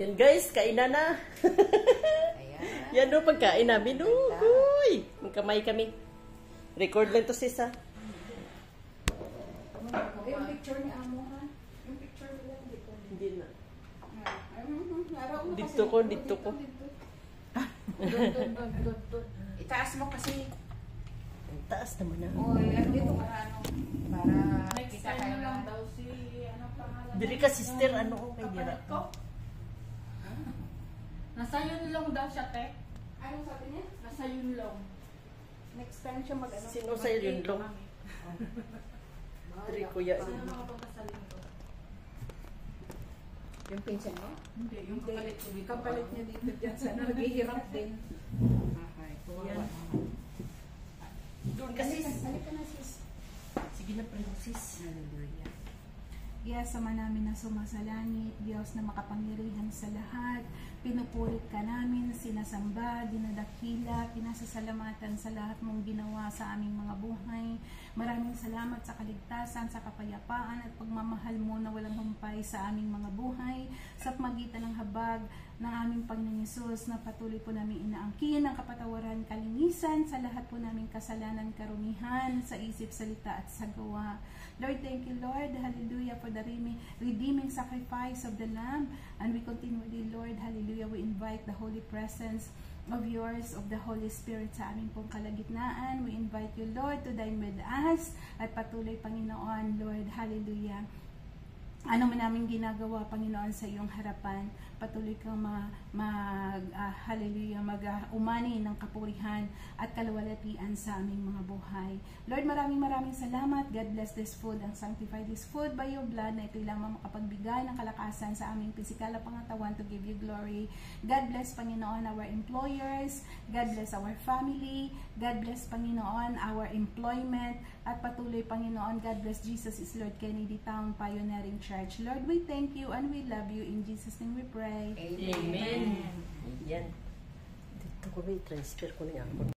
Yan guys, kainan na. Ayan. Yan o, pagkain namin. Uy! Magkamay kami. Record lang to sis ha. Yung picture ni Amo ha? Yung picture nila dito. Hindi na. Dito ko. Doon. Itaas mo kasi. Ang taas naman na. Oy, ano dito para para Next kita time kayo na lang na. daw si, ano pangalan? Dili ka sister, ano ko kay Dira. Kapalit ko? Nasa Yunlong daw siya, te. Anong sabi niya? Nasa Yunlong. Next time siya mag-ano. Sino sa'yo yun long? Diri kuya. Sino makapunta sa linggo? Yung pinsan niya? Hindi, yung kapalit ko dito. Kapalit niya dito dyan sa naghihirap din. Okay, Yan. Doon kasi. Halika na sis. Sige na, princess. Hallelujah. Yes, Ama namin na sumasalangit, Diyos na makapangyarihan sa lahat, pinupurit ka namin, sinasamba, dinadakila, pinasasalamatan sa lahat mong ginawa sa aming mga buhay. Maraming salamat sa kaligtasan, sa kapayapaan at pagmamahal mo na walang humpay sa aming mga buhay, sa pagitan ng habag ng aming Panginoon Hesus na patuloy po namin inaangkin ang kapatawaran, kalinisan sa lahat po naming kasalanan, karumihan sa isip, salita at sa gawa. Lord, thank you, Lord, hallelujah, for the redeeming sacrifice of the Lamb. And we continually, Lord, hallelujah, we invite the holy presence of yours, of the Holy Spirit sa aming pong kalagitnaan. We invite you, Lord, to dine with us at patuloy, Panginoon, Lord, hallelujah. Ano man namin ginagawa, Panginoon, sa iyong harapan, patuloy kang hallelujah, umani ng kapurihan at kaluwalhatian sa aming mga buhay. Lord, maraming salamat. God bless this food and sanctify this food by your blood na ito'y lamang makapagbigay ng kalakasan sa aming pisikal na pangatawan to give you glory. God bless, Panginoon, our employers. God bless our family. God bless, Panginoon, our employment. At patuloy, Panginoon, God bless Jesus is Lord Kennedy Town Pioneering Church. Lord, we thank you and we love you. In Jesus' name we pray. Amen. Yan. Dito ko ba i-transfer ko na yan.